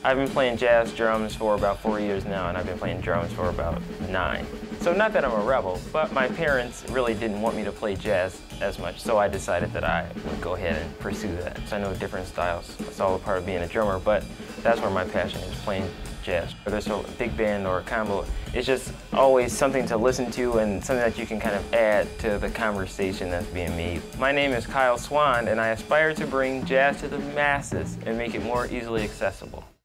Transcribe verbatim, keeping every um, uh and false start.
I've been playing jazz drums for about four years now, and I've been playing drums for about nine. So not that I'm a rebel, but my parents really didn't want me to play jazz as much, so I decided that I would go ahead and pursue that. So I know different styles. It's all a part of being a drummer, but that's where my passion is, playing jazz. Whether it's a big band or a combo, it's just always something to listen to and something that you can kind of add to the conversation that's being made. My name is Kyle Swan, and I aspire to bring jazz to the masses and make it more easily accessible.